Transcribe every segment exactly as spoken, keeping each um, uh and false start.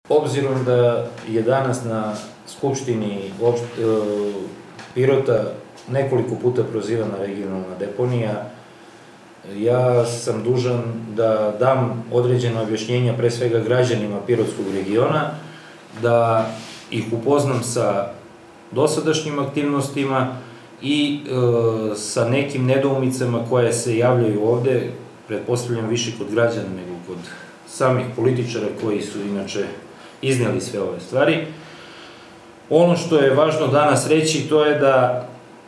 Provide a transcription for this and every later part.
Obzirom da je danas na Skupštini Pirota nekoliko puta prozivana regionalna deponija, ja sam dužan da dam određena objašnjenja pre svega građanima Pirotskog regiona, da ih upoznam sa dosadašnjim aktivnostima i sa nekim nedoumicama koje se javljaju ovde, pretpostavljam više kod građana nego kod samih političara koji su inače izneli sve ove stvari. Ono što je važno danas reći, to je da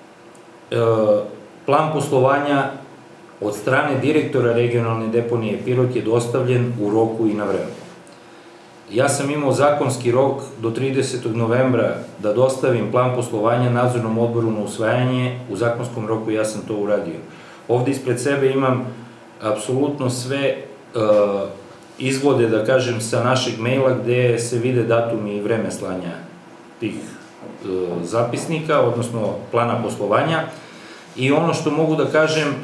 plan poslovanja od strane direktora regionalne deponije Pirot je dostavljen u roku i na vreme. Ja sam imao zakonski rok do tridesetog novembra da dostavim plan poslovanja nadzornom odboru na usvajanje, u zakonskom roku ja sam to uradio. Ovde ispred sebe imam apsolutno sve izvode, da kažem, sa našeg maila gde se vide datum i vreme slanja tih zapisnika, odnosno plana poslovanja. I ono što mogu da kažem,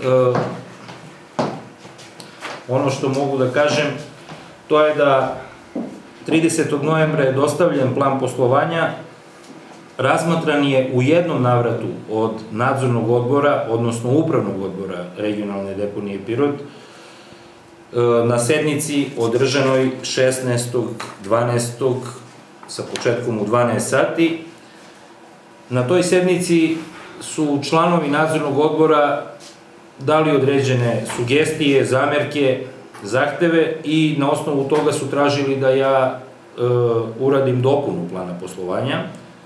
ono što mogu da kažem, to je da tridesetog novembra je dostavljen plan poslovanja, razmatran je u jednom navratu od nadzornog odbora, odnosno upravnog odbora regionalne deponije Pirot, na sednici održanoj šesnaestog dvanaestog sa početkom u dvanaest sati. Na toj sednici su članovi nadzornog odbora dali određene sugestije, zamerke, zahteve i na osnovu toga su tražili da ja uradim dopunu plana poslovanja.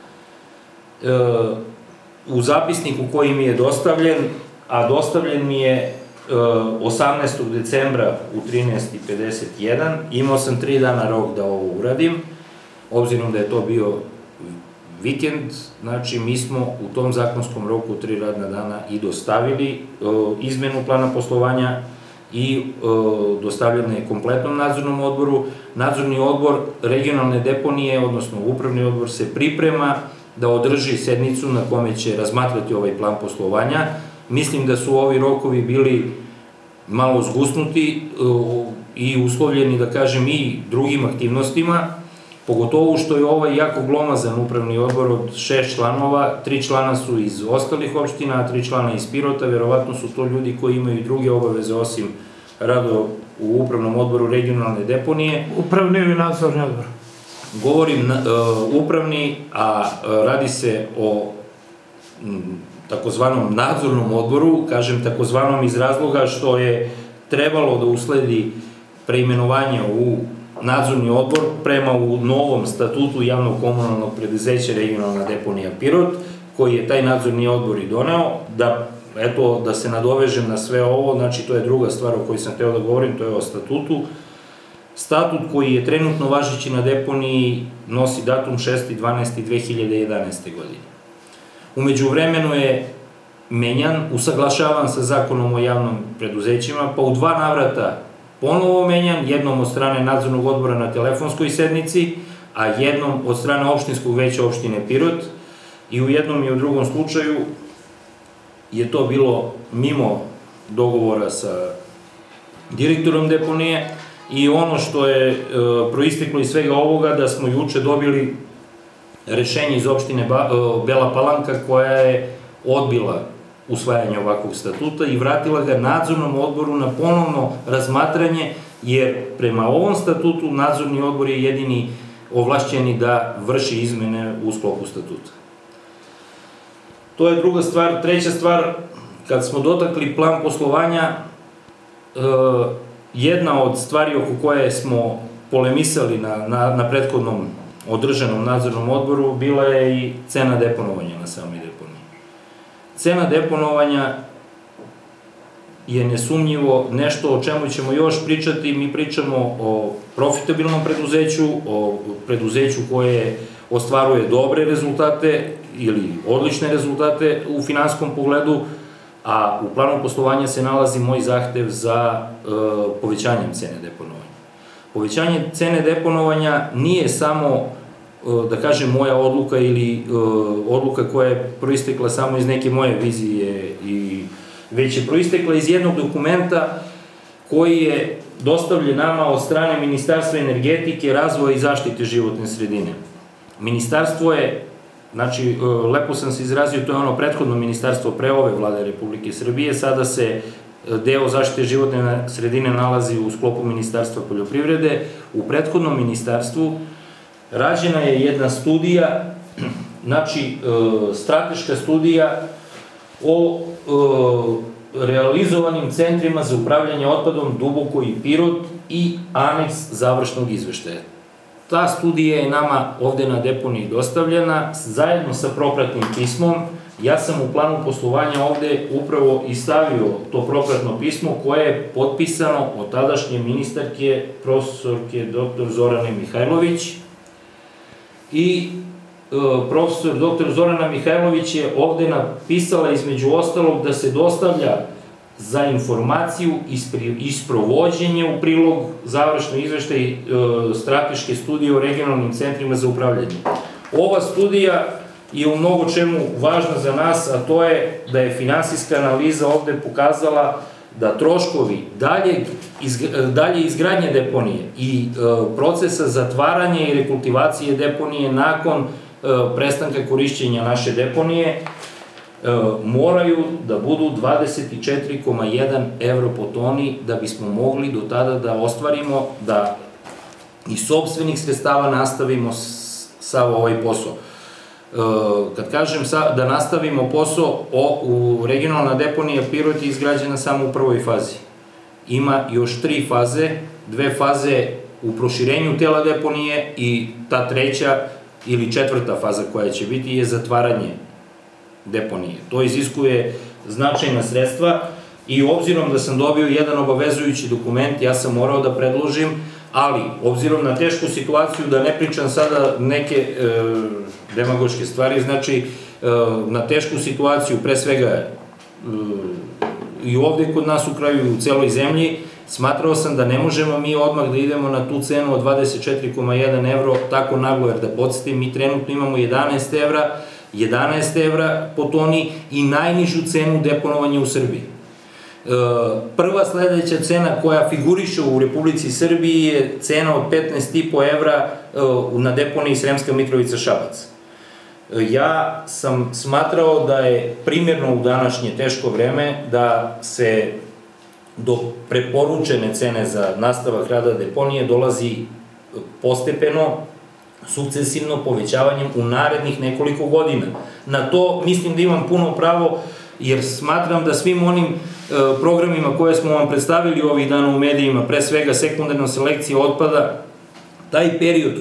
U zapisniku koji mi je dostavljen, a dostavljen mi je osamnaestog decembra u trinaest i pedeset jedan, imao sam tri dana rok da ovo uradim, obzirom da je to bio vikend, znači mi smo u tom zakonskom roku tri radna dana i dostavili izmenu plana poslovanja i dostavljeno je kompletnom nadzornom odboru. Nadzorni odbor regionalne deponije, odnosno upravni odbor, se priprema da održi sednicu na kome će razmatrati ovaj plan poslovanja. Mislim da su ovi rokovi bili malo zgusnuti i uslovljeni, da kažem, i drugim aktivnostima, pogotovo što je ovaj jako glomazan upravni odbor od šest članova, tri člana su iz ostalih opština, a tri člana iz Pirota, verovatno su to ljudi koji imaju i druge obaveze osim rada u upravnom odboru regionalne deponije. Upravni ili nadzorni odbor? Govorim upravni, a radi se o takozvanom nadzornom odboru, kažem takozvanom iz razloga što je trebalo da usledi preimenovanje u nadzorni odbor prema u novom statutu javnog komunalnog preduzeća regionalna deponija Pirot, koji je taj nadzorni odbor i doneo, da, eto, da se nadovežem na sve ovo, znači to je druga stvar o kojoj sam hteo da govorim, to je o statutu. Statut koji je trenutno važeći na deponiji nosi datum šesti dvanaesti dve hiljade jedanaeste. godine. Umeđu vremenu je menjan, usaglašavan sa zakonom o javnom preduzećima, pa u dva navrata ponovo menjan, jednom od strane nadzornog odbora na telefonskoj sednici, a jednom od strane opštinskog veća opštine Pirot, i u jednom i u drugom slučaju je to bilo mimo dogovora sa direktorom deponije. I ono što je proisteklo iz svega ovoga, da smo juče dobili rešenje iz opštine Bela Palanka koja je odbila usvajanje ovakvog statuta i vratila ga nadzornom odboru na ponovno razmatranje, jer prema ovom statutu nadzorni odbor je jedini ovlašćeni da vrši izmene u sklopu statuta. To je druga stvar. Treća stvar, kad smo dotakli plan poslovanja, jedna od stvari oko koje smo polemisali na prethodnom održanom nadzornom odboru bila je i cena deponovanja na samoj deponiji. Cena deponovanja je nesumnjivo nešto o čemu ćemo još pričati. Mi pričamo o profitabilnom preduzeću, o preduzeću koje ostvaruje dobre rezultate ili odlične rezultate u finanskom pogledu, a u planu poslovanja se nalazi moj zahtev za povećanjem cene deponovanja. Povećanje cene deponovanja nije samo, da kažem, moja odluka ili odluka koja je proistekla samo iz neke moje vizije, već je proistekla iz jednog dokumenta koji je dostavljen nama od strane Ministarstva energetike, razvoja i zaštite životne sredine. Ministarstvo je, znači, lepo sam se izrazio, to je ono prethodno ministarstvo pre ove vlade Republike Srbije, sada se deo zaštite životne sredine nalazi u sklopu Ministarstva poljoprivrede. U prethodnom ministarstvu rađena je jedna studija, znači strateška studija o realizovanim centrima za upravljanje otpadom Duboko i Pirot i aneks završnog izveštaja. Ta studija je nama ovde na deponiji dostavljena, zajedno sa propratnim pismom. Ja sam u planu poslovanja ovde upravo i stavio to propratno pismo koje je potpisano od tadašnje ministarke, profesorke doktor Zorane Mihajlović. I profesor doktor Zorana Mihajlović je ovde napisala između ostalog da se dostavlja za informaciju i sprovođenje u prilog završno izveštaj strateške studije o regionalnim centrima za upravljanje. Ova studija je u mnogo čemu važna za nas, a to je da je finansijska analiza ovde pokazala da troškovi dalje izgradnje deponije i procesa zatvaranja i rekultivacije deponije nakon prestanka korišćenja naše deponije moraju da budu dvadeset četiri zarez jedan evro po toni da bismo mogli do tada da ostvarimo da iz sopstvenih sredstava nastavimo sav ovaj posao. Kad kažem da nastavimo posao, regionalna deponija Pirot je izgrađena samo u prvoj fazi. Ima još tri faze, dve faze u proširenju tela deponije i ta treća ili četvrta faza koja će biti je zatvaranje deponije. To iziskuje značajna sredstva i obzirom da sam dobio jedan obavezujući dokument, ja sam morao da predložim, ali obzirom na tešku situaciju, da ne pričam sada neke demagoške stvari, znači na tešku situaciju, pre svega i ovde kod nas u kraju i u celoj zemlji, smatrao sam da ne možemo mi odmah da idemo na tu cenu od dvadeset četiri zarez jedan evro tako naglo, jer da podsjetim, mi trenutno imamo jedanaest evra, jedanaest evra po toni i najnižu cenu deponovanja u Srbiji. Prva sledeća cena koja figuriše u Republici Srbiji je cena od petnaest i po evra na deponiji Sremska Mitrovica-Šabac. Ja sam smatrao da je primjerno u današnje teško vreme da se do preporučene cene za nastavak rada deponije dolazi postepeno, sukcesivno povećavanjem u narednih nekoliko godina. Na to mislim da imam puno pravo, jer smatram da svim onim programima koje smo vam predstavili ovih dana u medijima, pre svega sekundarna selekcija otpada, taj period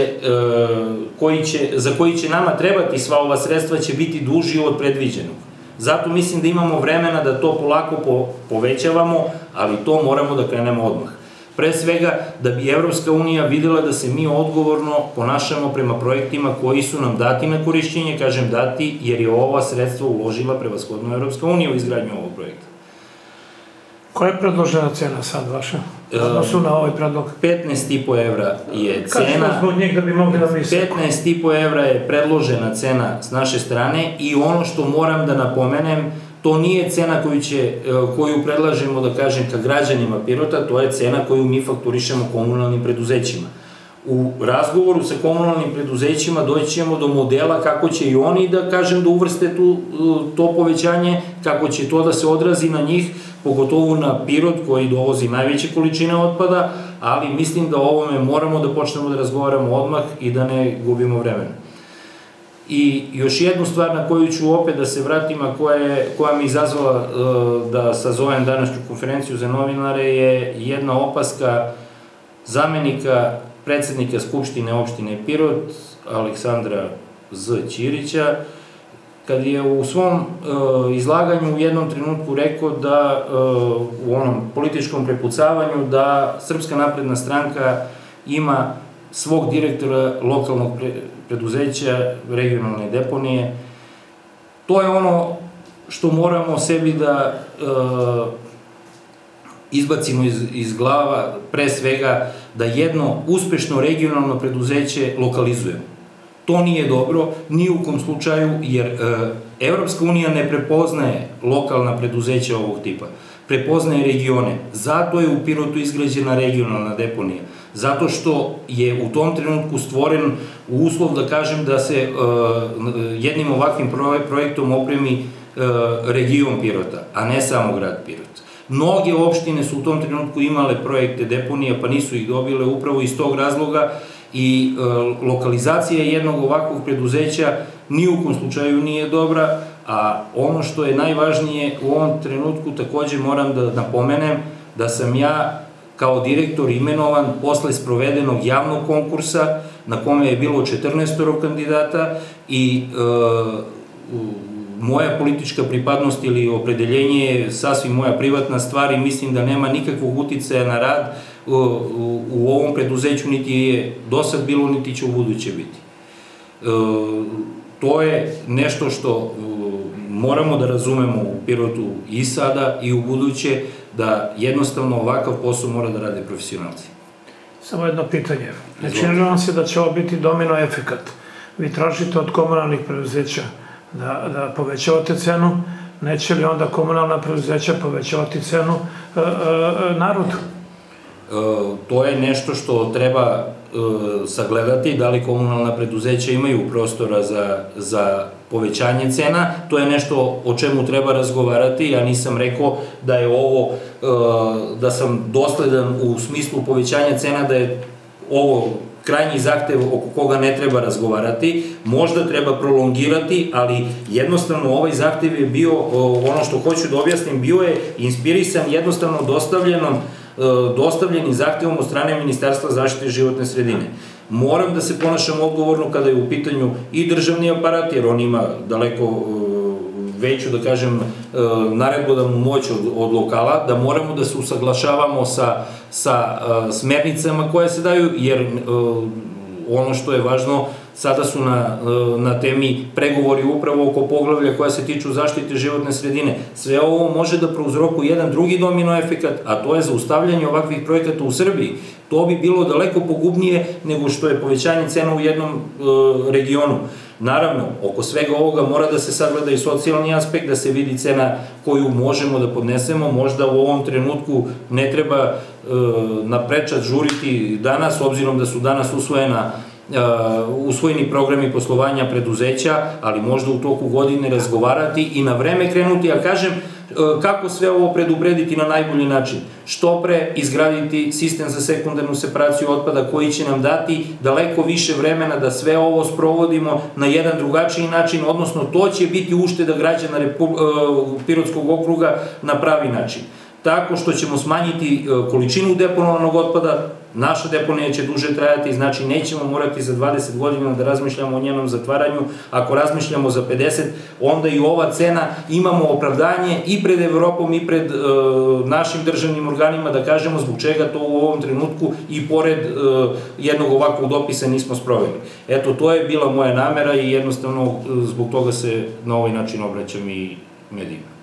za koji će nama trebati sva ova sredstva će biti duži od predviđenog. Zato mislim da imamo vremena da to polako povećavamo, ali to moramo da krenemo odmah. Pre svega, da bi Evropska unija videla da se mi odgovorno ponašamo prema projektima koji su nam dati na korišćenje, kažem dati, jer je ova sredstva uložila prevashodno Evropska unija u izgradnju ovog projekta. Koja je predložena cena sad vaša? Odnosu na ovaj predlog? petnaest i po evra je cena. Kako smo od njih da bi mogli da misle? petnaest i po evra je predložena cena s naše strane i ono što moram da napomenem, to nije cena koju predlažemo, da kažem, ka građanima Pirota, to je cena koju mi fakturišemo komunalnim preduzećima. U razgovoru sa komunalnim preduzećima doći ćemo do modela kako će i oni, da kažem, da uvrste to povećanje, kako će to da se odrazi na njih, pogotovo na Pirot koji dovozi najveće količine otpada, ali mislim da o ovome moramo da počnemo da razgovaramo odmah i da ne gubimo vremena. I još jednu stvar na koju ću opet da se vratim, a koja mi izazvala da sazovem današnju konferenciju za novinare, je jedna opaska zamenika predsednika Skupštine opštine Pirot, Aleksandra Z. Ćirića, kad je u svom izlaganju u jednom trenutku rekao da, u onom političkom prepucavanju, da Srpska napredna stranka ima svog direktora lokalnog preduzeća, regionalne deponije. To je ono što moramo sebi da izbacimo iz glava, pre svega da jedno uspešno regionalno preduzeće lokalizujemo. To nije dobro, ni u kom slučaju, jer Evropska unija ne prepoznaje lokalna preduzeća ovog tipa. prepoznaje regione. Zato je u Pirotu izgrađena regionalna deponija. Zato što je u tom trenutku stvoren uslov, da kažem, da se jednim ovakvim projektom opremi region Pirota, a ne samo grad Pirot. Mnoge opštine su u tom trenutku imale projekte deponija, pa nisu ih dobile upravo iz tog razloga i lokalizacija jednog ovakvog preduzeća ni u kom slučaju nije dobra, a ono što je najvažnije u ovom trenutku takođe moram da napomenem da sam ja kao direktor imenovan posle sprovedenog javnog konkursa na kome je bilo četrnaestoro kandidata i moja politička pripadnost ili opredeljenje je sasvim moja privatna stvar i mislim da nema nikakvog uticaja na rad u ovom preduzeću, niti je do sad bilo, niti će u buduće biti. To je nešto što moramo da razumemo u Pirotu i sada i u buduće, da jednostavno ovakav posao mora da rade profesionalci. Samo jedno pitanje. Ne čini vam se da će ovo biti domino efekat? Vi tražite od komunalnih preduzeća da povećavate cenu, neće li onda komunalna preduzeća povećavati cenu narodu? To je nešto što treba sagledati, da li komunalna preduzeća imaju prostora za povećanje cena, to je nešto o čemu treba razgovarati. Ja nisam rekao da je ovo, da sam dosledan u smislu povećanja cena, da je ovo krajnji zahtev oko koga ne treba razgovarati, možda treba prolongirati, ali jednostavno ovaj zahtev je bio, ono što hoću da objasnim, bio je inspirisan jednostavno dostavljenom dostavljenim zahtevom od strane Ministarstva zaštite životne sredine. Moram da se ponašam odgovorno kada je u pitanju i državni aparat, jer on ima daleko veću, da kažem, naredbodavnu moć od lokala, da moramo da se usaglašavamo sa smernicama koje se daju, jer ono što je važno, sada su na temi pregovori upravo oko poglavlja koja se tiču zaštite životne sredine. Sve ovo može da prouzrokuje jedan drugi domino efekat, a to je zaustavljanje ovakvih projekata u Srbiji. To bi bilo daleko pogubnije nego što je povećanje cena u jednom regionu. Naravno, oko svega ovoga mora da se sagleda i socijalni aspekt, da se vidi cena koju možemo da podnesemo. Možda u ovom trenutku ne treba na prečac žuriti danas, obzirom da su danas usvojena usvojeni programi poslovanja preduzeća, ali možda u toku godine razgovarati i na vreme krenuti, a kažem, kako sve ovo preduprediti na najbolji način. Što pre izgraditi sistem za sekundarnu separaciju otpada koji će nam dati daleko više vremena da sve ovo sprovodimo na jedan drugačiji način, odnosno to će biti ušteda građana Pirotskog okruga na pravi način. Tako što ćemo smanjiti količinu deponovanog otpada, naša deponija će duže trajati, znači nećemo morati za dvadeset godina da razmišljamo o njenom zatvaranju. Ako razmišljamo za pedeset, onda i ova cena imamo opravdanje i pred Evropom i pred našim državnim organima da kažemo zbog čega to u ovom trenutku i pored jednog ovakvog dopisa nismo sproveli. Eto, to je bila moja namera i jednostavno zbog toga se na ovaj način obraćam i medijima.